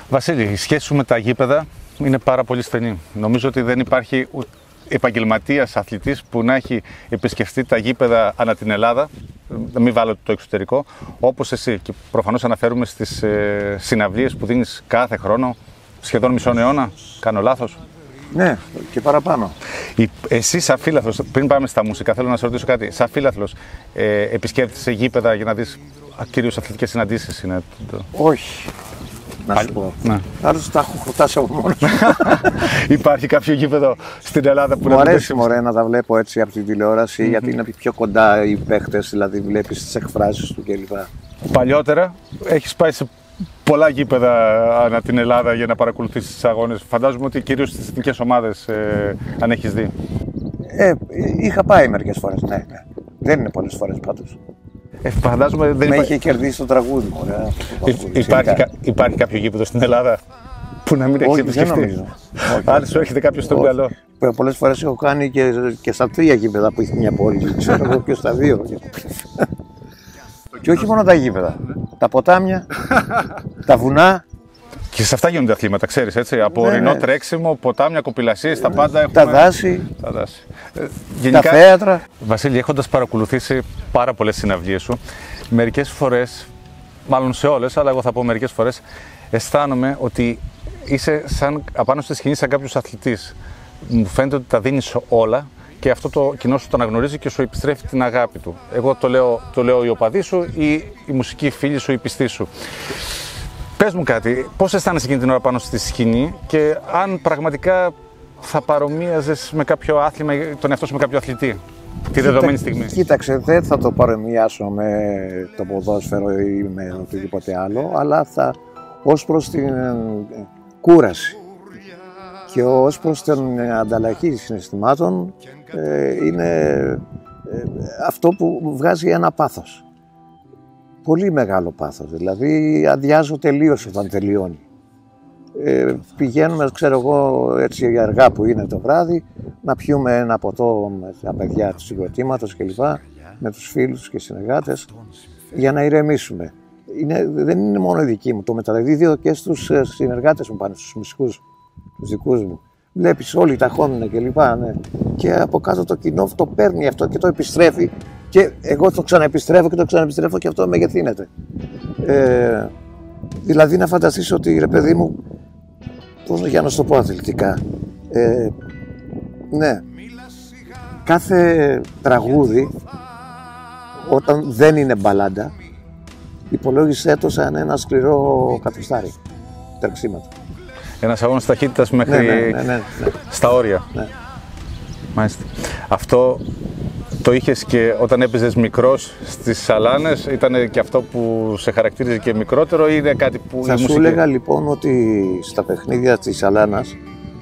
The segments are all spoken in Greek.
Βασίλη, η σχέση σου με τα γήπεδα είναι πάρα πολύ στενή. Νομίζω ότι δεν υπάρχει επαγγελματίας αθλητής που να έχει επισκεφτεί τα γήπεδα ανά την Ελλάδα, να μην βάλω το εξωτερικό, όπως εσύ. Και προφανώς αναφέρουμε στις συναυλίες που δίνεις κάθε χρόνο, σχεδόν μισό αιώνα. Κάνω λάθος? Ναι, και παραπάνω. Εσύ σαν φίλαθλος, πριν πάμε στα μουσικά, θέλω να σε ρωτήσω κάτι. Σαν φίλαθλος, επισκέπτεσαι γήπεδα για να δεις κυρίως αθλητικές συναντήσεις? Είναι Όχι. Να σου πω. Ναι. Άλλως τα έχω χορτάσει από μόνος. Υπάρχει κάποιο γήπεδο στην Ελλάδα που μου αρέσει να τα βλέπω έτσι από την τηλεόραση, γιατί είναι πιο κοντά οι παίχτες, δηλαδή βλέπεις τις εκφράσεις του κλπ. Παλιότερα έχεις πάει σε πολλά γήπεδα ανά την Ελλάδα για να παρακολουθήσεις τις αγώνες. Φαντάζομαι ότι κυρίως στις εθνικές ομάδες αν έχεις δει. Είχα πάει μερικές φορές, ναι. Δεν είναι πολλές φορές πάντως. Φαντάζομαι δεν είχε κερδίσει το τραγούδι μου. Υπάρχει κάποιο γήπεδο στην Ελλάδα που να μην έχει επισκεφτεί? Δεν νομίζω. Αν σου έρχεται κάποιο στο μυαλό. Πολλές φορές έχω κάνει και στα 3 γήπεδα που έχει μια πόλη. Ξέρω εγώ και στα 2. Και όχι μόνο τα γήπεδα. Τα ποτάμια, τα βουνά. Και σε αυτά γίνονται αθλήματα, ξέρεις, έτσι. Από ορεινό τρέξιμο, ποτάμια, κοπηλασίες, τα πάντα έχουμε. Τα δάση. Γενικά, τα θέατρα. Βασίλη, έχοντας παρακολουθήσει πάρα πολλές συναυλίες σου, μερικές φορές, μάλλον σε όλες, αλλά εγώ θα πω μερικές φορές, αισθάνομαι ότι είσαι απάνω στη σκηνή σαν κάποιος αθλητής. Μου φαίνεται ότι τα δίνεις όλα και αυτό το κοινό σου το αναγνωρίζει και σου επιστρέφει την αγάπη του. Εγώ το λέω οι οπαδοί σου ή οι μουσικοί φίλοι σου, οι πιστοί σου. Πες μου κάτι, πώς αισθάνεσαι εκείνη την ώρα πάνω στη σκηνή και αν πραγματικά θα παρομοίαζες με κάποιο άθλημα τον εαυτό σου με κάποιο αθλητή τη δεδομένη στιγμή? Κοίταξε, δεν θα το παρομοιάσω με το ποδόσφαιρο ή με οτιδήποτε άλλο, αλλά ως προς την κούραση και ως προς την ανταλλαγή συναισθημάτων είναι αυτό που βγάζει ένα πάθος. Πολύ μεγάλο πάθος, δηλαδή αδειάζω τελείως όταν τελειώνει. Πηγαίνουμε, ξέρω εγώ, έτσι αργά που είναι το βράδυ, να πιούμε ένα ποτό με τα παιδιά του συγκροτήματος κλπ. Με τους φίλους και συνεργάτες, για να ηρεμήσουμε. Δεν είναι μόνο η δική μου, το μεταδίδω και στους συνεργάτες μου πάνω, στους μουσικούς, τους δικούς μου. Βλέπεις όλοι ταχώνουν κλπ. Ναι. Και από κάτω το κοινό το παίρνει αυτό και το επιστρέφει. Και εγώ το ξαναεπιστρέφω και το ξαναεπιστρέφω και αυτό μεγεθύνεται. Δηλαδή να φανταστείς ότι, ρε παιδί μου, για να σου το πω αθλητικά, ναι, κάθε τραγούδι όταν δεν είναι μπαλάντα, υπολόγισέ το σαν ένα σκληρό κατοστάρι τρεξίματα. Ένας αγώνας ταχύτητας μέχρι ναι. στα όρια. Ναι. Μάλιστα. Αυτό το είχες και όταν έπαιζες μικρός στις σαλάνες, ήταν και αυτό που σε χαρακτήριζε και μικρότερο ή είναι κάτι που... Θα σου έλεγα λοιπόν ότι στα παιχνίδια της σαλάνας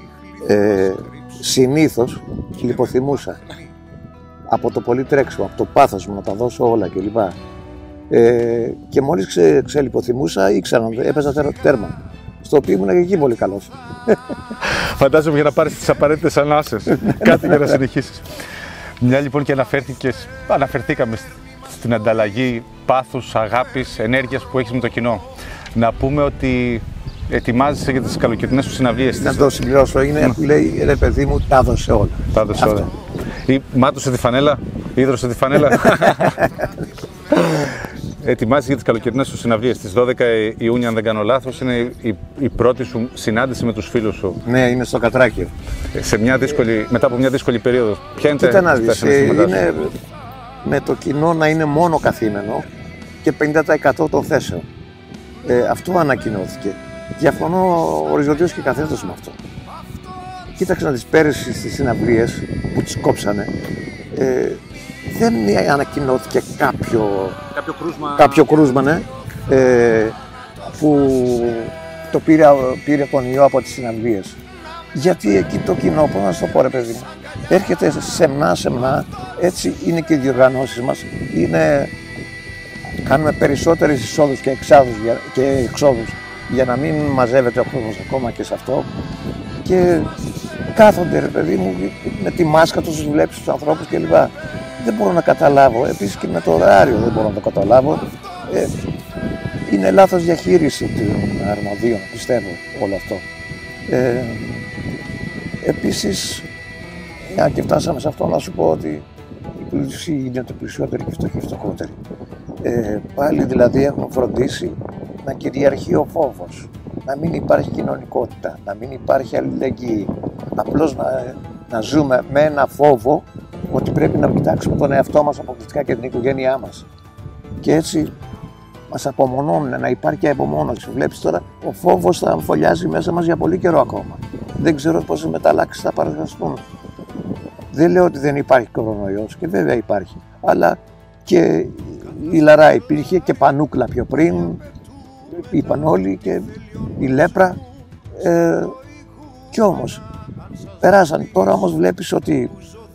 συνήθως λιποθυμούσα από το πολύ τρέξιμο, από το πάθος μου να τα δώσω όλα κλπ. Και μόλις ξελιποθυμούσα ήξερα, έπαιζα τέρμα, στο οποίο ήμουν και εκεί πολύ καλός. Φαντάζομαι για να πάρεις τις απαραίτητες ανάσες, κάτι για να συνεχίσεις. Μια λοιπόν και αναφερθήκαμε στην ανταλλαγή πάθους, αγάπης, ενέργειας που έχεις με το κοινό. Να πούμε ότι ετοιμάζεσαι για τις καλοκαιρινές σου συναυλίες. Να το συμπληρώσω, είναι που λέει, ρε παιδί μου, τα έδωσε όλα. Τα έδωσε όλα. Ή μάτωσε τη φανέλα, ίδρωσε τη φανέλα. Ετοιμάζεσαι για τις καλοκαιρινές σου συναυλίες. Στις 12 Ιούνιου, αν δεν κάνω λάθος, είναι η πρώτη σου συνάντηση με τους φίλους σου. Ναι, είναι στο Κατράκιο. Μετά από μια δύσκολη περίοδο. Ποια είναι τα συναισθήματά σου? Είναι με το κοινό να είναι μόνο καθήμενο και 50% των θέσεων. Αυτό ανακοινώθηκε. Διαφωνώ οριζοντίως και καθέτως με αυτό. Κοίταξε να τις πέρυσι στις συναυλίες που τις κόψανε. Δεν ανακοινώθηκε κάποιο κρούσμα, ναι, που το πήρε τον ιό από τις συναυλίες. Γιατί εκεί το κοινό, πώς να σου το πω, ρε παιδί μου, έρχεται σεμνά, έτσι είναι και οι διοργανώσεις μας. Κάνουμε περισσότερες εισόδους και εξόδους για να μην μαζεύεται ο κόσμος ακόμα και σε αυτό. Και κάθονται, ρε παιδί μου, με τη μάσκα τους, βλέπεις τους ανθρώπους κλπ. Δεν μπορώ να καταλάβω, επίσης και με το ωράριο δεν μπορώ να το καταλάβω. Είναι λάθος διαχείριση των αρμοδίων, πιστεύω, όλο αυτό. Επίσης, αν και φτάσαμε σε αυτό, να σου πω ότι οι πλούσιοι γίνεται πλουσιότεροι και φτωχοί φτωχότεροι. Πάλι δηλαδή έχουν φροντίσει να κυριαρχεί ο φόβος, να μην υπάρχει κοινωνικότητα, να μην υπάρχει αλληλεγγύη. Απλώς να ζούμε με ένα φόβο ότι πρέπει να κοιτάξουμε τον εαυτό μας αποκλειστικά και την οικογένειά μας. Και έτσι μας απομονώνουν, να υπάρχει απομόνωση. Βλέπεις τώρα, ο φόβος θα αμφωλιάζει μέσα μας για πολύ καιρό ακόμα. Δεν ξέρω πόσες μεταλλάξεις θα παρουσιαστούν. Δεν λέω ότι δεν υπάρχει κορονοϊός, και βέβαια υπάρχει. Αλλά και η λαρά υπήρχε και πανούκλα πιο πριν, είπαν όλοι, και η λέπρα. Κι όμως, περάσαν. Τώρα όμως βλέπεις ότι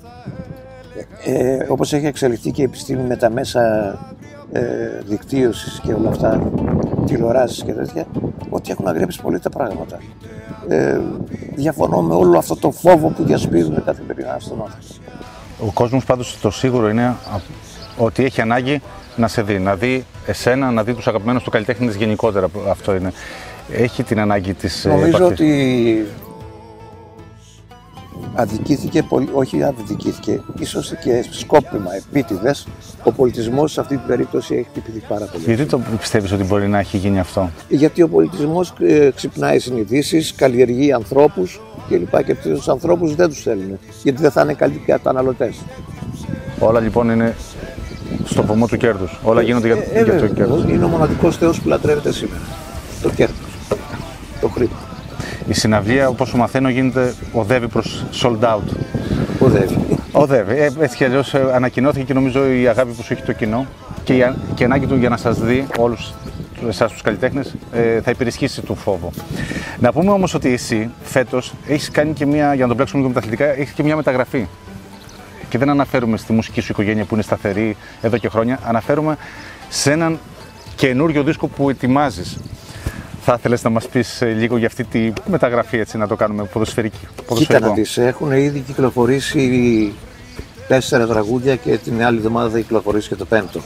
όπως έχει εξελιχθεί και η επιστήμη με τα μέσα δικτύωσης και όλα αυτά, τηλεοράσεις και τέτοια, ότι έχουν αγρέψει πολύ τα πράγματα. Διαφωνώ με όλο αυτό το φόβο που διασπίζουν καθημερινά στον άνθρωπο. Ο κόσμος πάντως το σίγουρο είναι ότι έχει ανάγκη να σε δει, να δει εσένα, να δει τους αγαπημένους του καλλιτέχνες γενικότερα. Αυτό είναι. Έχει την ανάγκη της Νομίζω επαφής. ότι αδικήθηκε πολύ, όχι αδικήθηκε, ίσως και σκόπιμα, επίτηδες, ο πολιτισμός σε αυτή την περίπτωση έχει χτυπηθεί πάρα πολύ. Γιατί το πιστεύεις ότι μπορεί να έχει γίνει αυτό? Γιατί ο πολιτισμός ξυπνάει συνειδήσεις, καλλιεργεί ανθρώπους κλπ. Και τους ανθρώπους δεν τους θέλουν, γιατί δεν θα είναι καλοί καταναλωτές. Όλα λοιπόν είναι στο βωμό του κέρδους. Όλα γίνονται για το κέρδος. Είναι ο μοναδικός θεός που λατρεύεται σήμερα. Το κέρδος, το χρήμα. Η συναυλία, όπως μαθαίνω, οδεύει προς sold out. Οδεύει. Έτσι κι αλλιώς ανακοινώθηκε και νομίζω η αγάπη που σου έχει το κοινό και η ανάγκη του για να σας δει όλους εσάς τους καλλιτέχνες θα υπερισχύσει του φόβο. Να πούμε όμως ότι εσύ φέτος έχεις κάνει και μια, για να το μπλέξουμε λίγο με τα αθλητικά, έχεις και μια μεταγραφή. Και δεν αναφέρουμε στη μουσική σου οικογένεια που είναι σταθερή εδώ και χρόνια, αναφέρουμε σε έναν καινούριο δίσκο που ετοιμάζεις. Θα ήθελες να μας πεις λίγο για αυτή τη μεταγραφή, έτσι, να το κάνουμε ποδοσφαιρικό? Κοίτα να δεις, έχουν ήδη κυκλοφορήσει 4 τραγούδια και την άλλη εβδομάδα θα κυκλοφορήσει και το 5ο.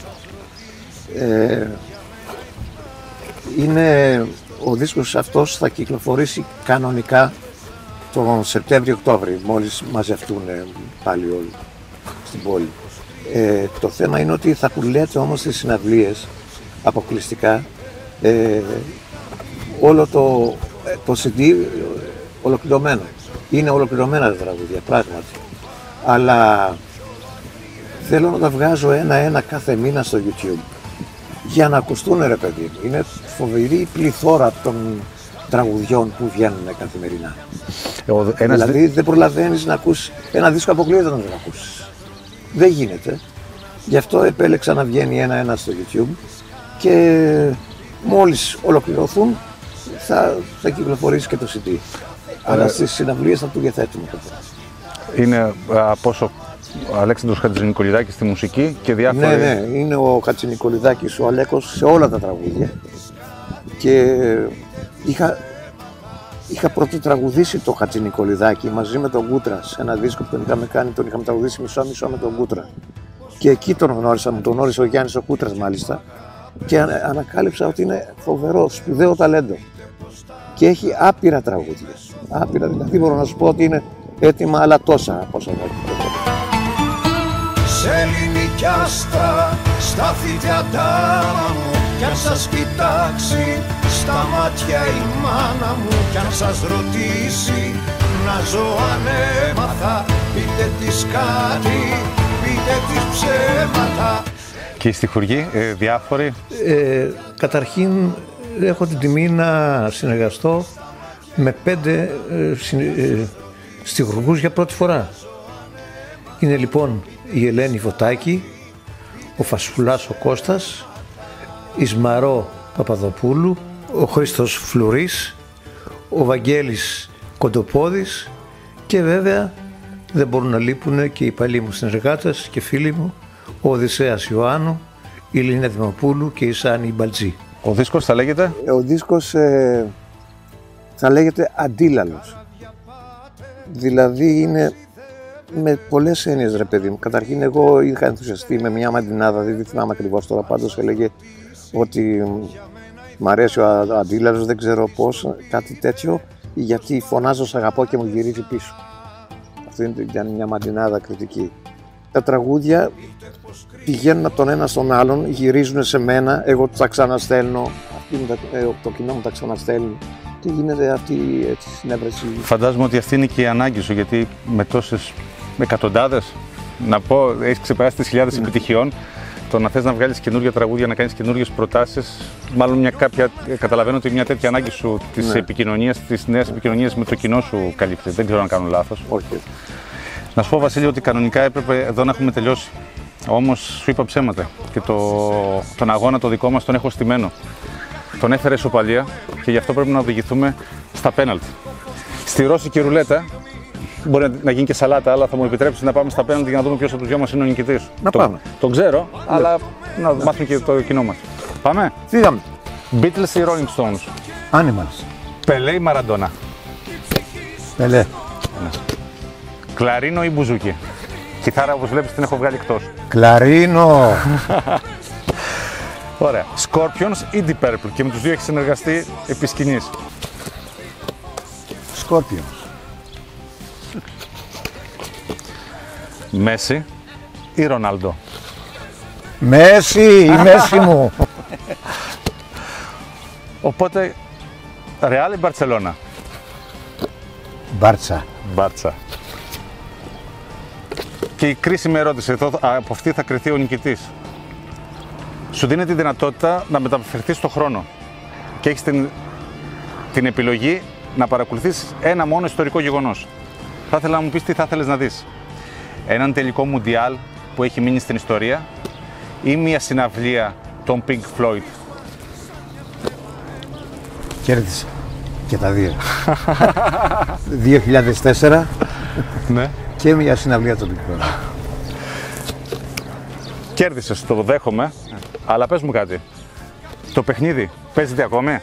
Ο δίσκος αυτός θα κυκλοφορήσει κανονικά τον Σεπτέμβριο-Οκτώβριο, μόλις μαζευτούν πάλι όλοι στην πόλη. Το θέμα είναι ότι θα πουλέται όμως στις συναυλίες αποκλειστικά όλο το CD ολοκληρωμένο. Είναι ολοκληρωμένα τα τραγούδια, πράγματι. Αλλά θέλω να τα βγάζω ένα-ένα κάθε μήνα στο YouTube για να ακουστούν, ρε παιδί. Είναι φοβερή η πληθώρα των τραγουδιών που βγαίνουν καθημερινά. Δηλαδή δεν προλαβαίνεις να ακούσεις ένα δίσκο, αποκλείεται να τον ακούσεις. Δεν γίνεται. Γι' αυτό επέλεξα να βγαίνει ένα-ένα στο YouTube και μόλις ολοκληρωθούν θα κυκλοφορήσει και το CD. Αλλά στις συναυλίες θα το διαθέτουμε. Είναι από όσο ο Αλέξανδρος Χατζηνικολιδάκης στη μουσική και διάφορα. Ναι, είναι ο Χατζηνικολιδάκης, ο Αλέκος σε όλα τα τραγούδια. Και είχα πρώτο τραγουδήσει το Χατζηνικολιδάκη μαζί με τον Κούτρα σε ένα δίσκο που τον είχαμε κάνει, τον είχαμε τραγουδήσει μισό-μισό με τον Κούτρα. Και εκεί τον γνώρισα, μου τον γνώρισε ο Γιάννης ο Κούτρας μάλιστα. Και ανακάλυψα ότι είναι φοβερό, σπουδαίο ταλέντο. Και έχει άπειρα τραγούδια. Άπειρα, δηλαδή μπορώ να σου πω ότι είναι έτοιμα, αλλά τόσα από όσα σε ελληνική άστρα στάθητε αντάμα μου κι αν σας κοιτάξει στα μάτια η μάνα μου κι αν σας ρωτήσει να ζω ανέμαθα, πείτε της κάτι, πείτε της ψέματα. Και οι στιχουργοί διάφοροι. Καταρχήν έχω την τιμή να συνεργαστώ με 5 στιχουργούς για πρώτη φορά. Είναι λοιπόν η Ελένη Φωτάκη, ο Φασουλάς ο Κώστας, η Σμαρό Παπαδοπούλου, ο Χρήστος Φλουρής, ο Βαγγέλης Κοντοπόδης και βέβαια δεν μπορούν να λείπουν και οι παλιοί μου συνεργάτες και φίλοι μου, ο Οδυσσέας Ιωάννου, η Λίνα Δημοπούλου και η Σάνη Μπαλτζή. Ο δίσκος θα λέγεται? Ο δίσκος θα λέγεται Αντίλαλος. Δηλαδή είναι με πολλές έννοιες, ρε παιδί μου. Καταρχήν εγώ είχα ενθουσιαστεί με μια μαντινάδα, δεν θυμάμαι ακριβώς τώρα, πάντως έλεγε ότι Μ' αρέσει ο αντίλαλος, δεν ξέρω πώς, κάτι τέτοιο, γιατί φωνάζω «Σ' αγαπώ» και μου γυρίζει πίσω. Αυτό ήταν μια μαντινάδα κριτική. Τα τραγούδια πηγαίνουν από τον ένα στον άλλον, γυρίζουν σε μένα, εγώ τα ξαναστέλνω, το κοινό μου τα ξαναστέλνει. Και γίνεται αυτή η συνέβρεση. Φαντάζομαι ότι αυτή είναι και η ανάγκη σου, γιατί με τόσες εκατοντάδες, να πω, έχεις ξεπεράσει τις χιλιάδες επιτυχιών. Το να θες να βγάλεις καινούργια τραγούδια, να κάνεις καινούργιες προτάσεις, μάλλον καταλαβαίνω ότι μια τέτοια ανάγκη σου της επικοινωνίας, της νέας επικοινωνίας με το κοινό σου καλύπτει. Δεν ξέρω αν κάνω λάθος. Όχι. Να σου πω, Βασίλη, ότι κανονικά έπρεπε εδώ να έχουμε τελειώσει. Όμως σου είπα ψέματα και τον αγώνα το δικό μας τον έχω στημένο. Τον έφερε ισοπαλία και γι' αυτό πρέπει να οδηγηθούμε στα πέναλτι. Στη ρώσικη ρουλέτα μπορεί να γίνει και σαλάτα, αλλά θα μου επιτρέψει να πάμε στα πέναλτι για να δούμε ποιος από τους δυο μας είναι ο νικητής. Πάμε. Το ξέρω, αλλά να μάθουμε και το κοινό μας. Πάμε. Τι είδαμε. Beatles ή Rolling Stones. Animals. Πελέ ή Μαραντόνα. Πελέ. Κλαρίνο ή μπουζούκι. Κιθάρα, όπως βλέπεις, την έχω βγάλει εκτός. Κλαρίνο. Ωραία. Scorpions ή Deep Purple. Και με τους δύο έχει συνεργαστεί επί σκηνής. Scorpions. Μέση ή Ρονάλντο. Μέση, η Μέση μου. Οπότε, Ρεάλ ή Μπαρτσελώνα. Μπάρτσα. Μπάρτσα. Και η κρίσιμη ερώτηση, εδώ, από αυτή θα κριθεί ο νικητής. Σου δίνει τη δυνατότητα να μεταφερθείς στον χρόνο και έχεις την επιλογή να παρακολουθείς ένα μόνο ιστορικό γεγονός. Θα ήθελα να μου πεις τι θα ήθελες να δεις. Έναν τελικό μουντιάλ που έχει μείνει στην ιστορία ή μια συναυλία των Pink Floyd. Κέρδισα και τα δύο. 2004 Ναι. και μια συναυλία των Pink Floyd. Κέρδισες, το δέχομαι, αλλά πες μου κάτι. Το παιχνίδι παίζεται ακόμη.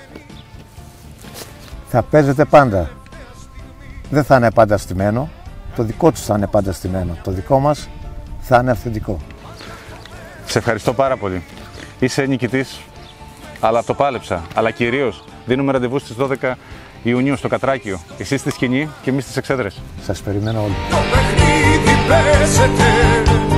Θα παίζεται πάντα. Δεν θα είναι πάντα στημένο. Το δικό τους θα είναι πάντα στημένο. Το δικό μας θα είναι αυθεντικό. Σε ευχαριστώ πάρα πολύ. Είσαι νικητής, αλλά το πάλεψα. Αλλά κυρίως δίνουμε ραντεβού στις 12 Ιουνίου στο Κατράκιο. Εσύ στη σκηνή και εμείς στις εξέδρες. Σας περιμένω όλοι. Το παιχνίδι παίζεται.